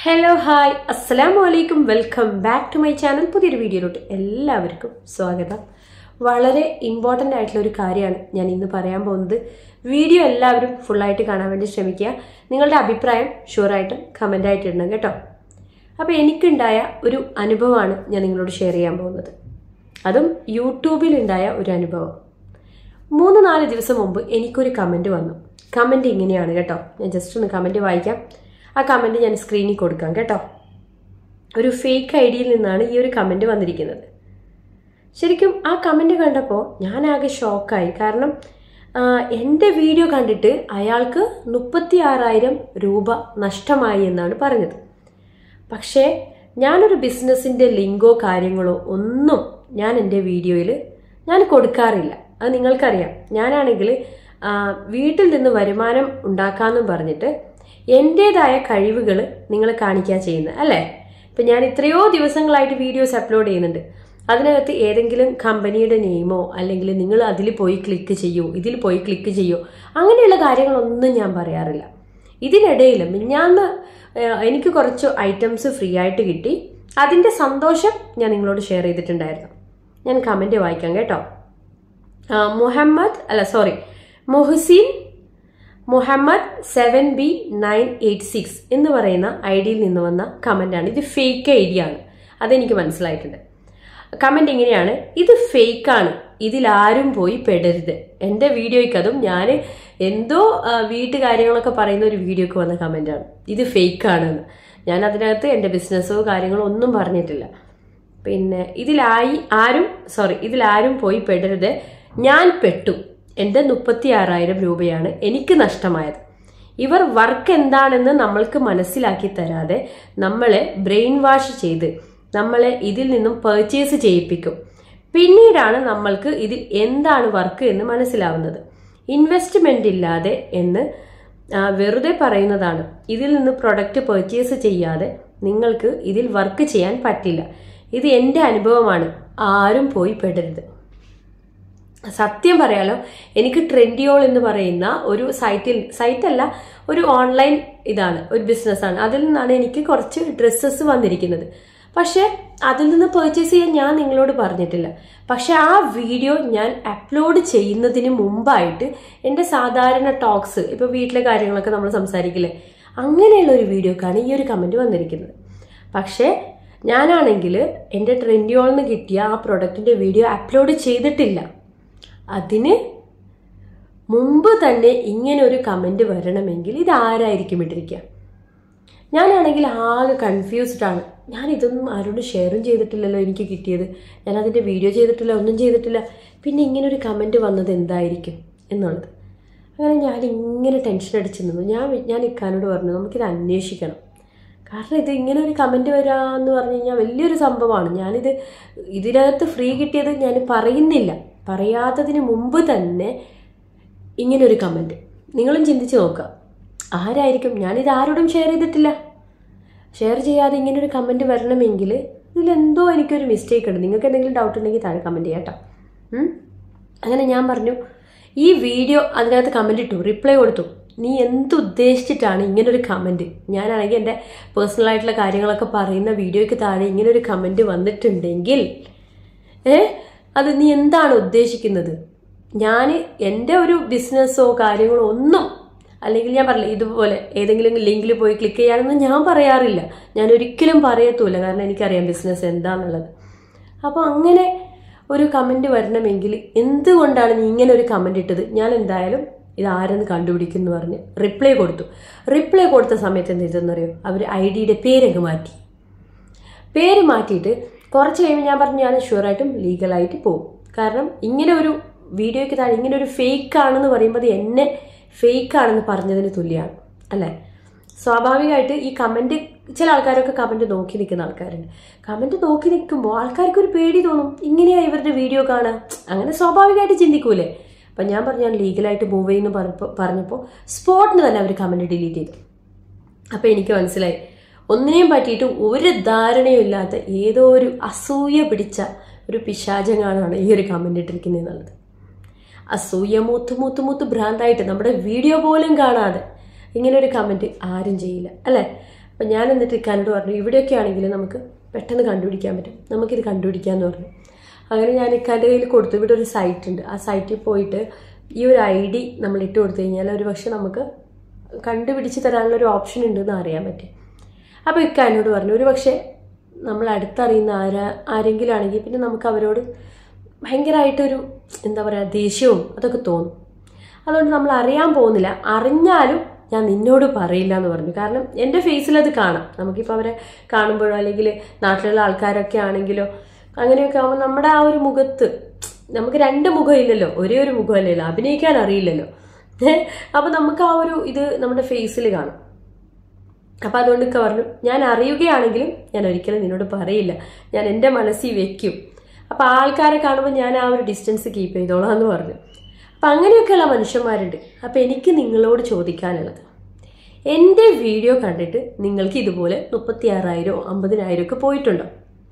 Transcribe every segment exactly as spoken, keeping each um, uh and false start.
Hello, hi, assalamu alaikum, welcome back to my channel. പുതിയൊരു വീഡിയോയിലോട്ട് എല്ലാവർക്കും സ്വാഗതം. വളരെ ഇമ്പോർട്ടന്റ് ആയിട്ടുള്ള ഒരു കാര്യമാണ് ഞാൻ ഇന്ന് പറയാൻ പോകുന്നത്. വീഡിയോ എല്ലാവരും ഫുൾ ആയിട്ട് കാണാൻ വേണ്ടി ശ്രമിക്കുക. നിങ്ങളുടെ അഭിപ്രായം ഷുവർ ആയിട്ട് കമന്റ് ആയിട്ട് ഇടണം കേട്ടോ. അപ്പോൾ എനിക്കുണ്ടായ ഒരു അനുഭവമാണ് ഞാൻ നിങ്ങളോട് ഷെയർ ചെയ്യാൻ പോകുന്നത്. അതും യൂട്യൂബിൽ ഉണ്ടായ ഒരു അനുഭവം. മൂന്ന് നാല് ദിവസം മുമ്പ് എനിക്കൊരു കമന്റ് വന്നു. കമന്റ് ഇങ്ങനെയാണ് കേട്ടോ. ഞാൻ ജസ്റ്റ് ഒന്ന് കമന്റ് വായിക്കാം. ആ കമന്റ് ഞാൻ സ്ക്രീനിൽ കൊടുക്കാം കേട്ടോ. ഒരു ഫേക്ക് ഐ ഡിയിൽ നിന്നാണ് ഈ ഒരു കമന്റ് വന്നിരിക്കുന്നത്. ശരിക്കും ആ കമന്റ് കണ്ടപ്പോൾ ഞാൻ ആകെ ഷോക്കായി. കാരണം എൻ്റെ വീഡിയോ കണ്ടിട്ട് അയാൾക്ക് മുപ്പത്തി ആറായിരം രൂപ നഷ്ടമായി എന്നാണ് പറഞ്ഞത്. പക്ഷേ ഞാനൊരു ബിസിനസ്സിൻ്റെ ലിങ്കോ കാര്യങ്ങളോ ഒന്നും ഞാൻ എൻ്റെ വീഡിയോയിൽ ഞാൻ കൊടുക്കാറില്ല. അത് നിങ്ങൾക്കറിയാം. ഞാനാണെങ്കിൽ വീട്ടിൽ നിന്ന് വരുമാനം ഉണ്ടാക്കാമെന്നും പറഞ്ഞിട്ട് എൻ്റേതായ കഴിവുകൾ നിങ്ങളെ കാണിക്കുക ചെയ്യുന്നത് അല്ലേ. ഇപ്പം ഞാൻ എത്രയോ ദിവസങ്ങളായിട്ട് വീഡിയോസ് അപ്ലോഡ് ചെയ്യുന്നുണ്ട്. അതിനകത്ത് ഏതെങ്കിലും കമ്പനിയുടെ നെയിമോ അല്ലെങ്കിൽ നിങ്ങൾ അതിൽ പോയി ക്ലിക്ക് ചെയ്യൂ, ഇതിൽ പോയി ക്ലിക്ക് ചെയ്യൂ, അങ്ങനെയുള്ള കാര്യങ്ങളൊന്നും ഞാൻ പറയാറില്ല. ഇതിനിടയിൽ ഞാൻ എനിക്ക് കുറച്ച് ഐറ്റംസ് ഫ്രീ ആയിട്ട് കിട്ടി. അതിൻ്റെ സന്തോഷം ഞാൻ നിങ്ങളോട് ഷെയർ ചെയ്തിട്ടുണ്ടായിരുന്നു. ഞാൻ കമൻറ്റ് വായിക്കാം കേട്ടോ. മുഹമ്മദ് അല്ല sorry Muhsin Muhammad seven B nine eight six എന്ന് പറയുന്ന ഐ ഡിയിൽ നിന്ന് വന്ന കമൻ്റാണ്. ഇത് ഫേക്ക് ഐ ഡി ആണ്, അതെനിക്ക് മനസ്സിലായിട്ടുണ്ട്. കമൻ്റ് ഇങ്ങനെയാണ്: ഇത് ഫേക്കാണ്, ഇതിലാരും പോയി പെടരുത്. എൻ്റെ വീഡിയോയ്ക്ക്, അതും ഞാൻ എന്തോ വീട്ടുകാര്യങ്ങളൊക്കെ പറയുന്ന ഒരു വീഡിയോക്ക് വന്ന കമൻ്റാണ്. ഇത് ഫേക്കാണെന്ന്. ഞാൻ അതിനകത്ത് എൻ്റെ ബിസിനസ്സോ കാര്യങ്ങളോ ഒന്നും പറഞ്ഞിട്ടില്ല. പിന്നെ ഇതിലായി ആരും സോറി ഇതിലാരും പോയി പെടരുത്. ഞാൻ പെട്ടു. എൻ്റെ മുപ്പത്തി ആറായിരം രൂപയാണ് എനിക്ക് നഷ്ടമായത്. ഇവർ വർക്ക് എന്താണെന്ന് നമ്മൾക്ക് മനസ്സിലാക്കി തരാതെ നമ്മളെ ബ്രെയിൻ വാഷ് ചെയ്ത് നമ്മളെ ഇതിൽ നിന്നും പർച്ചേസ് ചെയ്യിപ്പിക്കും. പിന്നീടാണ് നമ്മൾക്ക് ഇതിൽ എന്താണ് വർക്ക് എന്ന് മനസ്സിലാവുന്നത്. ഇൻവെസ്റ്റ്മെന്റ് ഇല്ലാതെ എന്ന് വെറുതെ പറയുന്നതാണ്. ഇതിൽ നിന്ന് പ്രൊഡക്റ്റ് പർച്ചേസ് ചെയ്യാതെ നിങ്ങൾക്ക് ഇതിൽ വർക്ക് ചെയ്യാൻ പറ്റില്ല. ഇത് എൻ്റെ അനുഭവമാണ്, ആരും പോയി പെടരുത്. സത്യം പറയാലോ, എനിക്ക് ട്രെൻഡിയോൾ എന്ന് പറയുന്ന ഒരു സൈറ്റിൽ സൈറ്റല്ല ഒരു ഓൺലൈൻ ഇതാണ്, ഒരു ബിസിനസ്സാണ്. അതിൽ നിന്നാണ് എനിക്ക് കുറച്ച് ഡ്രസ്സസ് വന്നിരിക്കുന്നത്. പക്ഷെ അതിൽ നിന്ന് പർച്ചേസ് ചെയ്യാൻ ഞാൻ നിങ്ങളോട് പറഞ്ഞിട്ടില്ല. പക്ഷെ ആ വീഡിയോ ഞാൻ അപ്ലോഡ് ചെയ്യുന്നതിന് മുമ്പായിട്ട് എൻ്റെ സാധാരണ ടോക്സ്, ഇപ്പോൾ വീട്ടിലെ കാര്യങ്ങളൊക്കെ നമ്മൾ സംസാരിക്കില്ലേ, അങ്ങനെയുള്ള ഒരു വീഡിയോക്കാണ് ഈ ഒരു കമൻറ്റ് വന്നിരിക്കുന്നത്. പക്ഷേ ഞാനാണെങ്കിൽ എൻ്റെ ട്രെൻഡിയോളിൽ നിന്ന് കിട്ടിയ ആ പ്രൊഡക്റ്റിൻ്റെ വീഡിയോ അപ്ലോഡ് ചെയ്തിട്ടില്ല. അതിന് മുമ്പ് തന്നെ ഇങ്ങനെ ഒരു കമൻറ്റ് വരണമെങ്കിൽ ഇത് ആരായിരിക്കും ഇട്ടിരിക്കുക? ഞാനാണെങ്കിൽ ആകെ കൺഫ്യൂസ്ഡ് ആണ്. ഞാൻ ഇതൊന്നും ആരോടും ഷെയറും ചെയ്തിട്ടില്ലല്ലോ, എനിക്ക് കിട്ടിയത്. ഞാൻ അതിൻ്റെ വീഡിയോ ചെയ്തിട്ടില്ല, ഒന്നും ചെയ്തിട്ടില്ല. പിന്നെ ഇങ്ങനെ ഒരു കമൻറ്റ് വന്നത് എന്തായിരിക്കും എന്നുള്ളത്. അങ്ങനെ ഞാൻ ഇങ്ങനെ ടെൻഷൻ അടിച്ച് നിന്നു. ഞാൻ ഞാൻ ഇക്കാനോട് പറഞ്ഞു, നമുക്കിത് അന്വേഷിക്കണം. കാരണം ഇത് ഇങ്ങനെ ഒരു കമൻറ്റ് വരാമെന്ന് പറഞ്ഞു കഴിഞ്ഞാൽ വലിയൊരു സംഭവമാണ്. ഞാനിത് ഇതിനകത്ത് ഫ്രീ കിട്ടിയത് ഞാൻ പറയുന്നില്ല. പറയാത്തതിന് മുമ്പ് തന്നെ ഇങ്ങനൊരു കമൻറ്റ് നിങ്ങളും ചിന്തിച്ച് നോക്കുക. ആരായിരിക്കും? ഞാനിത് ആരോടും ഷെയർ ചെയ്തിട്ടില്ല. ഷെയർ ചെയ്യാതെ ഇങ്ങനൊരു കമൻറ്റ് വരണമെങ്കിൽ ഇതിലെന്തോ എനിക്കൊരു മിസ്റ്റേക്ക് ഉണ്ട്. നിങ്ങൾക്ക് എന്തെങ്കിലും ഡൗട്ട് ഉണ്ടെങ്കിൽ താഴെ കമൻറ്റ് ചെയ്യാം കേട്ടോ. അങ്ങനെ ഞാൻ പറഞ്ഞു, ഈ വീഡിയോ അതിനകത്ത് കമൻറ്റ് ഇട്ടു, റിപ്ലൈ കൊടുത്തു. നീ എന്തുദ്ദേശിച്ചിട്ടാണ് ഇങ്ങനൊരു കമൻറ്റ്? ഞാനാണെങ്കിൽ എൻ്റെ പേഴ്സണലായിട്ടുള്ള കാര്യങ്ങളൊക്കെ പറയുന്ന വീഡിയോയ്ക്ക് താഴെ ഇങ്ങനൊരു കമൻറ്റ് വന്നിട്ടുണ്ടെങ്കിൽ ഏ അത് നീ എന്താണ് ഉദ്ദേശിക്കുന്നത്? ഞാൻ എൻ്റെ ഒരു ബിസിനസ്സോ കാര്യങ്ങളോ ഒന്നും, അല്ലെങ്കിൽ ഞാൻ പറഞ്ഞില്ല ഇതുപോലെ ഏതെങ്കിലും ലിങ്കിൽ പോയി ക്ലിക്ക് ചെയ്യാനൊന്നും ഞാൻ പറയാറില്ല. ഞാൻ ഒരിക്കലും പറയത്തുമില്ല. കാരണം എനിക്കറിയാം ബിസിനസ് എന്താണെന്നുള്ളത്. അപ്പോൾ അങ്ങനെ ഒരു കമൻറ്റ് വരണമെങ്കിൽ എന്തുകൊണ്ടാണ് നീ ഇങ്ങനെ ഒരു കമൻറ്റ് ഇട്ടത്? ഞാൻ എന്തായാലും ഇത് ആരെന്ന് കണ്ടുപിടിക്കുന്നു പറഞ്ഞ് റിപ്ലൈ കൊടുത്തു. റിപ്ലൈ കൊടുത്ത സമയത്ത് എന്ത് ചെയ്തെന്നറിയോ? അവർ ഐ ഡിയുടെ പേരങ്ങ് മാറ്റി. പേര് മാറ്റിയിട്ട് കുറച്ച് കഴിയുമ്പോൾ ഞാൻ പറഞ്ഞു, ഞാൻ ഷുവറായിട്ടും ലീഗലായിട്ട് പോകും. കാരണം ഇങ്ങനെ ഒരു വീഡിയോയ്ക്ക് താഴെ ഇങ്ങനെ ഒരു ഫേക്ക് ആണെന്ന് പറയുമ്പോൾ എന്നെ ഫേക്ക് ആണെന്ന് പറഞ്ഞതിന് തുല്യമാണ് അല്ലേ? സ്വാഭാവികമായിട്ട് ഈ കമൻറ്റ്, ചില ആൾക്കാരൊക്കെ കമൻറ്റ് നോക്കി നിൽക്കുന്ന ആൾക്കാരുണ്ട്. കമൻറ്റ് നോക്കി നിൽക്കുമ്പോൾ ആൾക്കാർക്ക് ഒരു പേടി തോന്നും, ഇങ്ങനെയാണ് ഇവരുടെ വീഡിയോ കാണാൻ, അങ്ങനെ സ്വാഭാവികമായിട്ട് ചിന്തിക്കൂലേ. അപ്പം ഞാൻ പറഞ്ഞു ഞാൻ ലീഗലായിട്ട് മൂവ് ചെയ്യുന്നു പറഞ്ഞപ്പോൾ പറഞ്ഞപ്പോൾ സ്പോട്ടിന് തന്നെ അവർ കമൻറ്റ് ഡിലീറ്റ് ചെയ്തു. അപ്പോൾ എനിക്ക് മനസ്സിലായി, ഒന്നിനെയും പറ്റിയിട്ട് ഒരു ധാരണയും ഇല്ലാത്ത ഏതോ ഒരു അസൂയ പിടിച്ച ഒരു പിശാചങ്ങാനാണ് ഈ ഒരു കമൻറ്റ് ഇട്ടിരിക്കുന്നത് എന്നുള്ളത്. അസൂയ മൂത്ത് മൂത്ത് മൂത്ത് ഭ്രാന്തായിട്ട് നമ്മുടെ വീഡിയോ പോലും കാണാതെ ഇങ്ങനെ ഒരു കമൻറ്റ് ആരും ചെയ്യില്ല അല്ലേ? അപ്പം ഞാൻ എന്നിട്ട് ഇക്കാനോട് പറഞ്ഞു ഇവിടെയൊക്കെ ആണെങ്കിൽ നമുക്ക് പെട്ടെന്ന് കണ്ടുപിടിക്കാൻ പറ്റും, നമുക്കിത് കണ്ടുപിടിക്കാമെന്ന് പറഞ്ഞു. അങ്ങനെ ഞാൻ ഇക്കാൻ്റെ കയ്യിൽ കൊടുത്തു. ഇവിടെ ഒരു സൈറ്റ് ഉണ്ട്, ആ സൈറ്റിൽ പോയിട്ട് ഈ ഒരു ഐ ഡി നമ്മൾ ഇട്ട് കൊടുത്തു കഴിഞ്ഞാൽ ഒരു പക്ഷെ നമുക്ക് കണ്ടുപിടിച്ച് തരാനുള്ളൊരു ഓപ്ഷൻ ഉണ്ടെന്ന് അറിയാൻ പറ്റും. അപ്പോൾ ഇക്ക എന്നോട് പറഞ്ഞു ഒരു പക്ഷേ നമ്മൾ അടുത്തറിയുന്ന ആരാ ആരെങ്കിലും ആണെങ്കിൽ പിന്നെ നമുക്ക് അവരോട് ഭയങ്കരമായിട്ടൊരു എന്താ പറയുക ദേഷ്യവും അതൊക്കെ തോന്നും. അതുകൊണ്ട് നമ്മൾ അറിയാൻ പോകുന്നില്ല, അറിഞ്ഞാലും ഞാൻ നിന്നോട് പറയില്ല എന്ന് പറഞ്ഞു. കാരണം എൻ്റെ ഫേസിലത് കാണാം. നമുക്കിപ്പോൾ അവരെ കാണുമ്പോഴോ അല്ലെങ്കിൽ നാട്ടിലുള്ള ആൾക്കാരൊക്കെ ആണെങ്കിലോ അങ്ങനെയൊക്കെ ആകുമ്പോൾ നമ്മുടെ ആ ഒരു മുഖത്ത് നമുക്ക് രണ്ട് മുഖമില്ലല്ലോ, ഒരേ ഒരു മുഖമല്ലല്ലോ, അഭിനയിക്കാൻ അറിയില്ലല്ലോ. അപ്പോൾ നമുക്ക് ആ ഒരു ഇത് നമ്മുടെ ഫേസിൽ കാണും. അപ്പം അതുകൊണ്ടൊക്കെ പറഞ്ഞു ഞാൻ അറിയുകയാണെങ്കിലും ഞാൻ ഒരിക്കലും നിന്നോട് പറയില്ല, ഞാൻ എൻ്റെ മനസ്സിൽ വെക്കും. അപ്പം ആൾക്കാരെ കാണുമ്പോൾ ഞാൻ ആ ഒരു ഡിസ്റ്റൻസ് കീപ്പ് ചെയ്തോളാം എന്ന് പറഞ്ഞു. അപ്പം അങ്ങനെയൊക്കെയുള്ള മനുഷ്യന്മാരുണ്ട്. അപ്പം എനിക്ക് നിങ്ങളോട് ചോദിക്കാനുള്ളത്, എൻ്റെ വീഡിയോ കണ്ടിട്ട് നിങ്ങൾക്ക് ഇതുപോലെ മുപ്പത്തി ആറായിരമോ അമ്പതിനായിരം ഒക്കെ പോയിട്ടുണ്ടോ?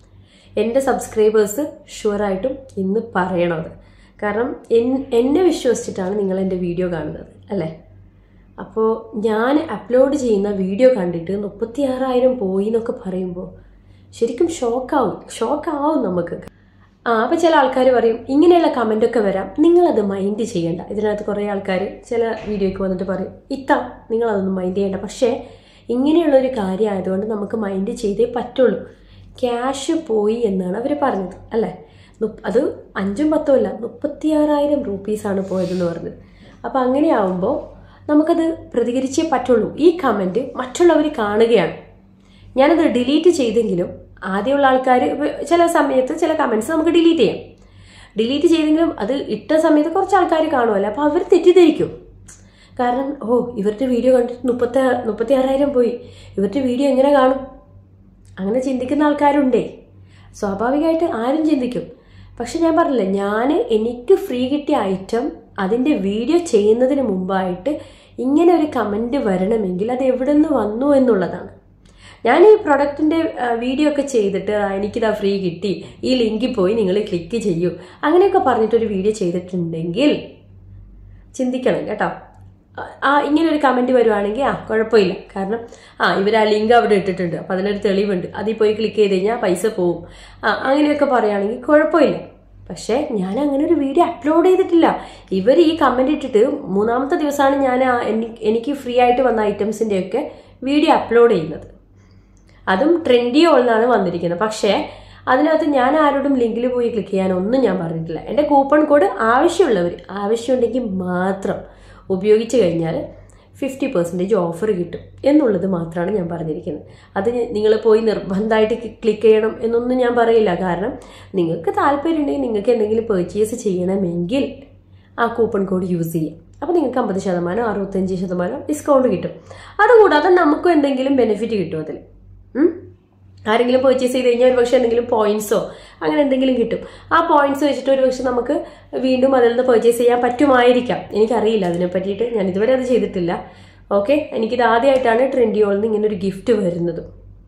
എൻ്റെ സബ്സ്ക്രൈബേഴ്സ് ഷുവറായിട്ടും ഇന്ന് പറയണത്. കാരണം എന്നെ വിശ്വസിച്ചിട്ടാണ് നിങ്ങൾ എൻ്റെ വീഡിയോ കാണുന്നത് അല്ലേ? അപ്പോൾ ഞാൻ അപ്ലോഡ് ചെയ്യുന്ന വീഡിയോ കണ്ടിട്ട് മുപ്പത്തി ആറായിരം പോയി എന്നൊക്കെ പറയുമ്പോൾ ശരിക്കും ഷോക്കാവും ഷോക്കാവും നമുക്ക്. ആ അപ്പോൾ ചില ആൾക്കാർ പറയും ഇങ്ങനെയുള്ള കമൻ്റൊക്കെ വരാം, നിങ്ങളത് മൈൻഡ് ചെയ്യേണ്ട. ഇതിനകത്ത് കുറേ ആൾക്കാർ ചില വീഡിയോയ്ക്ക് വന്നിട്ട് പറയും ഇത്ത നിങ്ങളതൊന്നും മൈൻഡ് ചെയ്യേണ്ട. പക്ഷേ ഇങ്ങനെയുള്ളൊരു കാര്യം ആയതുകൊണ്ട് നമുക്ക് മൈൻഡ് ചെയ്തേ പറ്റുള്ളൂ. ക്യാഷ് പോയി എന്നാണ് അവർ പറഞ്ഞത് അല്ലേ? അത് അഞ്ചും പത്തും അല്ല, മുപ്പത്തി ആറായിരം റുപ്പീസാണ് പോയതെന്ന് പറഞ്ഞത്. അപ്പോൾ അങ്ങനെയാവുമ്പോൾ നമുക്കത് പ്രതികരിച്ചേ പറ്റുള്ളൂ. ഈ കമൻറ്റ് മറ്റുള്ളവർ കാണുകയാണ്. ഞാനത് ഡിലീറ്റ് ചെയ്തെങ്കിലും ആദ്യമുള്ള ആൾക്കാർ ചില സമയത്ത് ചില കമൻറ്റ്സ് നമുക്ക് ഡിലീറ്റ് ചെയ്യാം. ഡിലീറ്റ് ചെയ്തെങ്കിലും അത് ഇട്ട സമയത്ത് കുറച്ച് ആൾക്കാർ കാണുമല്ലോ, അപ്പോൾ അവർ തെറ്റിദ്ധരിക്കും. കാരണം ഓ ഇവരുടെ വീഡിയോ കണ്ടിട്ട് മുപ്പത്തി മുപ്പത്തി ആറായിരം പോയി, ഇവരുടെ വീഡിയോ എങ്ങനെ കാണും, അങ്ങനെ ചിന്തിക്കുന്ന ആൾക്കാരുണ്ടേ. സ്വാഭാവികമായിട്ട് ആരും ചിന്തിക്കും. പക്ഷെ ഞാൻ പറഞ്ഞില്ലേ, ഞാൻ എനിക്ക് ഫ്രീ കിട്ടിയ ഐറ്റം അതിൻ്റെ വീഡിയോ ചെയ്യുന്നതിന് മുമ്പായിട്ട് ഇങ്ങനെ ഒരു കമൻറ്റ് വരണമെങ്കിൽ അത് എവിടെ നിന്ന് വന്നു എന്നുള്ളതാണ്. ഞാൻ ഈ പ്രൊഡക്റ്റിൻ്റെ വീഡിയോ ഒക്കെ ചെയ്തിട്ട് എനിക്കിതാ ഫ്രീ കിട്ടി, ഈ ലിങ്കിൽ പോയി നിങ്ങൾ ക്ലിക്ക് ചെയ്യൂ അങ്ങനെയൊക്കെ പറഞ്ഞിട്ടൊരു വീഡിയോ ചെയ്തിട്ടുണ്ടെങ്കിൽ ചിന്തിക്കണം കേട്ടോ. ആ ഇങ്ങനെ ഒരു കമൻറ്റ് വരുവാണെങ്കിൽ ആ കുഴപ്പമില്ല, കാരണം ആ ഇവർ ആ ലിങ്ക് അവിടെ ഇട്ടിട്ടുണ്ട്, അപ്പോൾ അതിലൊരു തെളിവുണ്ട്, അതിൽ പോയി ക്ലിക്ക് ചെയ്ത് കഴിഞ്ഞാൽ പൈസ പോവും, ആ അങ്ങനെയൊക്കെ പറയുകയാണെങ്കിൽ കുഴപ്പമില്ല. പക്ഷേ ഞാൻ അങ്ങനെ ഒരു വീഡിയോ അപ്ലോഡ് ചെയ്തിട്ടില്ല. ഇവർ ഈ കമൻറ്റ് ഇട്ടിട്ട് മൂന്നാമത്തെ ദിവസമാണ് ഞാൻ എനിക്ക് ഫ്രീ ആയിട്ട് വന്ന ഐറ്റംസിൻ്റെയൊക്കെ വീഡിയോ അപ്ലോഡ് ചെയ്യുന്നത്. അതും ട്രെൻഡി ഓൾന്നാണ് വന്നിരിക്കുന്നത്. പക്ഷേ അതിനകത്ത് ഞാൻ ആരോടും ലിങ്കിൽ പോയി ക്ലിക്ക് ചെയ്യാനൊന്നും ഞാൻ പറഞ്ഞിട്ടില്ല. എൻ്റെ കൂപ്പൺ കോഡ് ആവശ്യമുള്ളവർ ആവശ്യമുണ്ടെങ്കിൽ മാത്രം ഉപയോഗിച്ച് കഴിഞ്ഞാൽ ഫിഫ്റ്റി പെർസെൻറ്റേജ് ഓഫർ കിട്ടും എന്നുള്ളത് മാത്രമാണ് ഞാൻ പറഞ്ഞിരിക്കുന്നത്. അത് നിങ്ങൾ പോയി നിർബന്ധമായിട്ട് ക്ലിക്ക് ചെയ്യണം എന്നൊന്നും ഞാൻ പറയില്ല. കാരണം നിങ്ങൾക്ക് താല്പര്യം ഉണ്ടെങ്കിൽ നിങ്ങൾക്ക് എന്തെങ്കിലും പർച്ചേസ് ചെയ്യണമെങ്കിൽ ആ കൂപ്പൺ കോഡ് യൂസ് ചെയ്യാം. അപ്പോൾ നിങ്ങൾക്ക് അമ്പത് ശതമാനം അറുപത്തഞ്ച് ശതമാനം ഡിസ്കൗണ്ട് കിട്ടും. അതുകൂടാതെ നമുക്കും എന്തെങ്കിലും ബെനിഫിറ്റ് കിട്ടും. അതിൽ ആരെങ്കിലും പർച്ചേസ് ചെയ്ത് കഴിഞ്ഞാൽ ഒരു പക്ഷേ എന്തെങ്കിലും പോയിന്റ്സോ അങ്ങനെ എന്തെങ്കിലും കിട്ടും. ആ പോയിന്റ്സ് വെച്ചിട്ട് ഒരു പക്ഷെ നമുക്ക് വീണ്ടും അതിൽ നിന്ന് പർച്ചേസ് ചെയ്യാൻ പറ്റുമായിരിക്കാം. എനിക്കറിയില്ല അതിനെ പറ്റിയിട്ട്, ഞാൻ ഇതുവരെ അത് ചെയ്തിട്ടില്ല. ഓക്കെ, എനിക്കിത് ആദ്യമായിട്ടാണ് ട്രെൻഡിയോളിൽ നിന്ന് ഇങ്ങനെ ഒരു ഗിഫ്റ്റ് വരുന്നത്.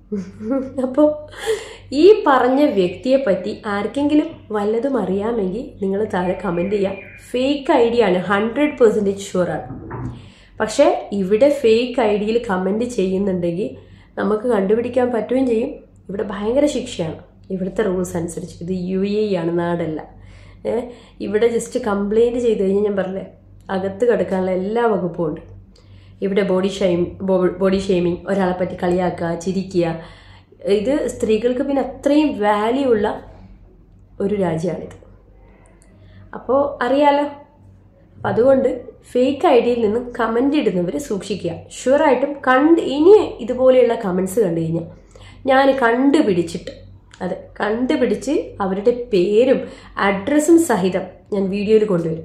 അപ്പോൾ ഈ പറഞ്ഞ വ്യക്തിയെ പറ്റി ആർക്കെങ്കിലും വല്ലതും അറിയാമെങ്കിൽ നിങ്ങൾ താഴെ കമൻറ്റ് ചെയ്യാം. ഫേക്ക് ഐ ഡി ആണ്, ഹൺഡ്രഡ് പെർസെൻറ്റേജ് ഷുവറാണ്. പക്ഷേ ഇവിടെ ഫേക്ക് ഐ ഡിയിൽ കമൻറ്റ് ചെയ്യുന്നുണ്ടെങ്കിൽ നമുക്ക് കണ്ടുപിടിക്കാൻ പറ്റുകയും ചെയ്യും. ഇവിടെ ഭയങ്കര ശിക്ഷയാണ് ഇവിടുത്തെ റൂൾസ് അനുസരിച്ച്. ഇത് യു എ ആണ്, നാടല്ല. ഇവിടെ ജസ്റ്റ് കംപ്ലൈൻറ്റ് ചെയ്ത് കഴിഞ്ഞാൽ ഞാൻ പറഞ്ഞേ അകത്ത് കിടക്കാനുള്ള എല്ലാ വകുപ്പും ഉണ്ട്. ഇവിടെ ബോഡി ഷെയിം ബോഡി ഷെയിമിങ്, ഒരാളെ പറ്റി കളിയാക്കുക, ചിരിക്കുക, ഇത് സ്ത്രീകൾക്ക് പിന്നെ അത്രയും വാല്യൂ ഉള്ള ഒരു രാജ്യമാണിത്. അപ്പോൾ അറിയാലോ. അപ്പം അതുകൊണ്ട് ഫേക്ക് ഐ ഡിയിൽ നിന്നും കമൻ്റ് ഇടുന്നവർ സൂക്ഷിക്കുക. ഷുവറായിട്ടും കണ്ട് ഇനി ഇതുപോലെയുള്ള കമൻറ്റ്സ് കണ്ടു കഴിഞ്ഞാൽ ഞാൻ കണ്ടുപിടിച്ചിട്ട് അതെ കണ്ടുപിടിച്ച് അവരുടെ പേരും അഡ്രസ്സും സഹിതം ഞാൻ വീഡിയോയിൽ കൊണ്ടുവരും.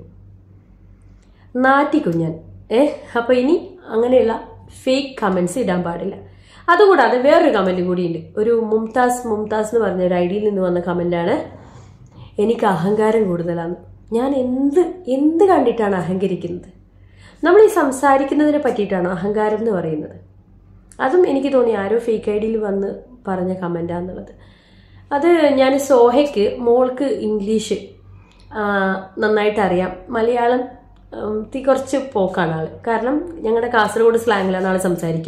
നാറ്റിക്കും ഞാൻ. ഏ അപ്പോൾ ഇനി അങ്ങനെയുള്ള ഫേക്ക് കമൻറ്റ്സ് ഇടാൻ പാടില്ല. അതുകൂടാതെ വേറൊരു കമൻറ്റ് കൂടിയുണ്ട്. ഒരു മുംതാസ് മുംതാസ് എന്ന് പറഞ്ഞ ഒരു ഐ ഡിയിൽ നിന്ന് വന്ന കമൻ്റാണ്, എനിക്ക് അഹങ്കാരം കൂടുതലാണ്. ഞാൻ എന്ത് എന്ത് കണ്ടിട്ടാണ് അഹങ്കരിക്കുന്നത്? നമ്മൾ ഈ സംസാരിക്കുന്നതിനെ പറ്റിയിട്ടാണ് അഹങ്കാരം എന്ന് പറയുന്നത്. അതും എനിക്ക് തോന്നി ആരോ ഫേക്ക് ഐ ഡിയിൽ വന്ന് പറഞ്ഞ കമൻറ്റാന്നുള്ളത്. അത് ഞാൻ സോഹയ്ക്ക് മോൾക്ക് ഇംഗ്ലീഷ് നന്നായിട്ട് അറിയാം, മലയാളം തീ കുറച്ച് പോക്കാണ് ആൾ. കാരണം ഞങ്ങളുടെ കാസർഗോഡ് സ്ലാങ്ങിലാണ് ആൾ സംസാരിക്കുക.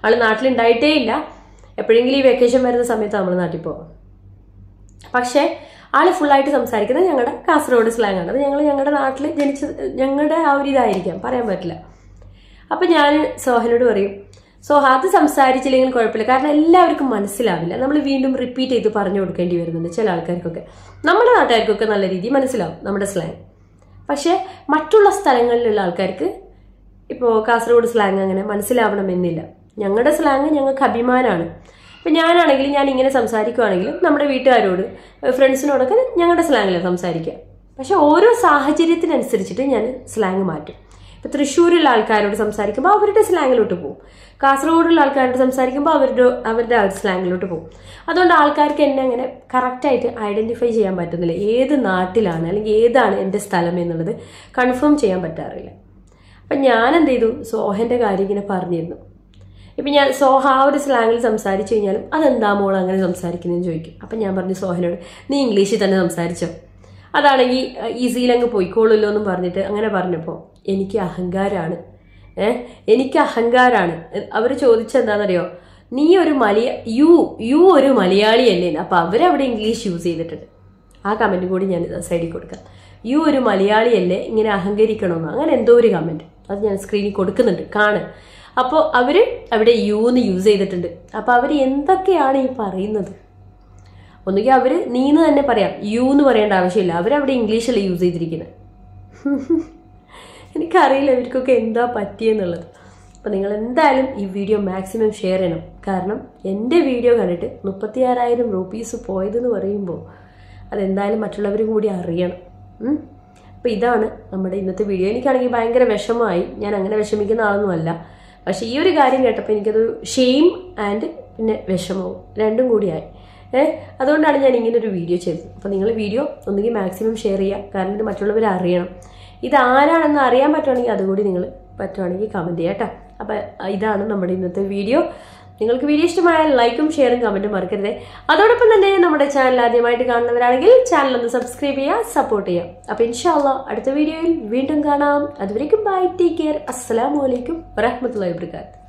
ആൾ നാട്ടിലുണ്ടായിട്ടേ ഇല്ല. എപ്പോഴെങ്കിലും ഈ വെക്കേഷൻ വരുന്ന സമയത്ത് നമ്മൾ നാട്ടിൽ പോകാം. പക്ഷേ ആൾ ഫുള്ളായിട്ട് സംസാരിക്കുന്നത് ഞങ്ങളുടെ കാസർഗോഡ് സ്ലാങ് ആണ്. അത് ഞങ്ങൾ ഞങ്ങളുടെ നാട്ടിൽ ജനിച്ച ഞങ്ങളുടെ ആ ഒരു ഇതായിരിക്കാം, പറയാൻ പറ്റില്ല. അപ്പം ഞാൻ സോഹനോട് പറയും, സോഹ അത് സംസാരിച്ചില്ലെങ്കിൽ കുഴപ്പമില്ല, കാരണം എല്ലാവർക്കും മനസ്സിലാവില്ല. നമ്മൾ വീണ്ടും റിപ്പീറ്റ് ചെയ്ത് പറഞ്ഞു കൊടുക്കേണ്ടി വരുന്നുണ്ട് ചില ആൾക്കാർക്കൊക്കെ. നമ്മുടെ നാട്ടുകാർക്കൊക്കെ നല്ല രീതിയിൽ മനസ്സിലാവും നമ്മുടെ സ്ലാങ്. പക്ഷേ മറ്റുള്ള സ്ഥലങ്ങളിലുള്ള ആൾക്കാർക്ക് ഇപ്പോൾ കാസർഗോഡ് സ്ലാങ് അങ്ങനെ മനസ്സിലാവണമെന്നില്ല. ഞങ്ങളുടെ സ്ലാങ് ഞങ്ങൾക്ക് അഭിമാനമാണ്. ഇപ്പം ഞാനാണെങ്കിലും ഞാൻ ഇങ്ങനെ സംസാരിക്കുകയാണെങ്കിലും നമ്മുടെ വീട്ടുകാരോട് ഫ്രണ്ട്സിനോടൊക്കെ ഞങ്ങളുടെ സ്ലാങ്ങിലാണ് സംസാരിക്കുക. പക്ഷെ ഓരോ സാഹചര്യത്തിനനുസരിച്ചിട്ട് ഞാൻ സ്ലാങ് മാറ്റും. ഇപ്പം തൃശ്ശൂരുള്ള ആൾക്കാരോട് സംസാരിക്കുമ്പോൾ അവരുടെ സ്ലാങ്ങിലോട്ട് പോകും, കാസർഗോഡുള്ള ആൾക്കാരോട് സംസാരിക്കുമ്പോൾ അവരുടെ അവരുടെ സ്ലാങ്ങിലോട്ട് പോകും. അതുകൊണ്ട് ആൾക്കാർക്ക് എന്നെ അങ്ങനെ കറക്റ്റായിട്ട് ഐഡൻറ്റിഫൈ ചെയ്യാൻ പറ്റുന്നില്ല, ഏത് നാട്ടിലാണ് അല്ലെങ്കിൽ ഏതാണ് എൻ്റെ സ്ഥലം എന്നുള്ളത് കൺഫേം ചെയ്യാൻ പറ്റാറില്ല. അപ്പം ഞാൻ എന്ത് ചെയ്തു, സോഹൻ്റെ കാര്യം ഇങ്ങനെ പറഞ്ഞിരുന്നു. ഇപ്പം ഞാൻ സോഹ ആ ഒരു സ്ലാങ്ങിൽ സംസാരിച്ചു കഴിഞ്ഞാലും അതെന്താ മോൾ അങ്ങനെ സംസാരിക്കുന്നതെന്ന് ചോദിക്കും. അപ്പം ഞാൻ പറഞ്ഞു സോഹനോട്, നീ ഇംഗ്ലീഷിൽ തന്നെ സംസാരിച്ചോ, അതാണെങ്കിൽ ഈസിയിലങ്ങ് പോയിക്കോളുമല്ലോ എന്നും പറഞ്ഞിട്ട് അങ്ങനെ പറഞ്ഞപ്പോൾ എനിക്ക് അഹങ്കാരമാണ്. ഏഹ് എനിക്ക് അഹങ്കാരമാണ്. അവർ ചോദിച്ചെന്താണെന്നറിയോ, നീ ഒരു മലയ യു യു ഒരു മലയാളിയല്ലേ? അപ്പം അവരവിടെ ഇംഗ്ലീഷ് യൂസ് ചെയ്തിട്ടുണ്ട്. ആ കമൻറ്റ് കൂടി ഞാൻ സൈഡിൽ കൊടുക്കാം. യു ഒരു മലയാളിയല്ലേ, ഇങ്ങനെ അഹങ്കരിക്കണമെന്ന് അങ്ങനെ എന്തോ ഒരു കമൻറ്റ്, അത് ഞാൻ സ്ക്രീനിൽ കൊടുക്കുന്നുണ്ട്, കാണ്. അപ്പോൾ അവർ അവിടെ യൂന്ന് യൂസ് ചെയ്തിട്ടുണ്ട്. അപ്പോൾ അവർ എന്തൊക്കെയാണ് ഈ പറയുന്നത്? ഒന്നുകിൽ അവർ നീന്ന് തന്നെ പറയാം, യു എന്ന് പറയേണ്ട ആവശ്യമില്ല, അവരവിടെ ഇംഗ്ലീഷല്ലേ യൂസ് ചെയ്തിരിക്കുന്നത്. എനിക്കറിയില്ല ഇവർക്കൊക്കെ എന്താ പറ്റിയെന്നുള്ളത്. അപ്പോൾ നിങ്ങൾ എന്തായാലും ഈ വീഡിയോ മാക്സിമം ഷെയർ ചെയ്യണം. കാരണം എൻ്റെ വീഡിയോ കണ്ടിട്ട് മുപ്പത്തി ആറായിരം റുപ്പീസ് പോയതെന്ന് പറയുമ്പോൾ അതെന്തായാലും മറ്റുള്ളവരും കൂടി അറിയണം. അപ്പോൾ ഇതാണ് നമ്മുടെ ഇന്നത്തെ വീഡിയോ. എനിക്കാണെങ്കിൽ ഭയങ്കര വിഷമമായി. ഞാൻ അങ്ങനെ വിഷമിക്കുന്ന ആളൊന്നുമല്ല. പക്ഷേ ഈ ഒരു കാര്യം കേട്ടപ്പോൾ എനിക്കത് ഷെയിം ആൻഡ് പിന്നെ വിഷമവും രണ്ടും കൂടിയായി. ഏഹ് അതുകൊണ്ടാണ് ഞാൻ ഇങ്ങനൊരു വീഡിയോ ചെയ്തത്. അപ്പോൾ നിങ്ങൾ വീഡിയോ ഒന്നുകിൽ മാക്സിമം ഷെയർ ചെയ്യുക, കാരണം ഇത് മറ്റുള്ളവർ അറിയണം. ഇത് ആരാണെന്ന് അറിയാൻ പറ്റുവാണെങ്കിൽ അതുകൂടി നിങ്ങൾ പറ്റുവാണെങ്കിൽ കമൻറ്റ് ചെയ്യാം കേട്ടോ. അപ്പോൾ ഇതാണ് നമ്മുടെ ഇന്നത്തെ വീഡിയോ. നിങ്ങൾക്ക് വീഡിയോ ഇഷ്ടമായാൽ ലൈക്കും ഷെയറും കമൻറ്റും മറക്കരുത്. അതോടൊപ്പം തന്നെ നമ്മുടെ ചാനൽ ആദ്യമായിട്ട് കാണുന്നവരാണെങ്കിൽ ചാനൽ ഒന്ന് സബ്സ്ക്രൈബ് ചെയ്യുക, സപ്പോർട്ട് ചെയ്യുക. അപ്പോൾ ഇൻഷാ അല്ലാഹ് അടുത്ത വീഡിയോയിൽ വീണ്ടും കാണാം. അതുവരേക്കും ബൈ, ടേക്ക് കെയർ, അസ്സലാമു അലൈക്കും വറഹ്മത്തുള്ളാഹി വബറകാതുഹു.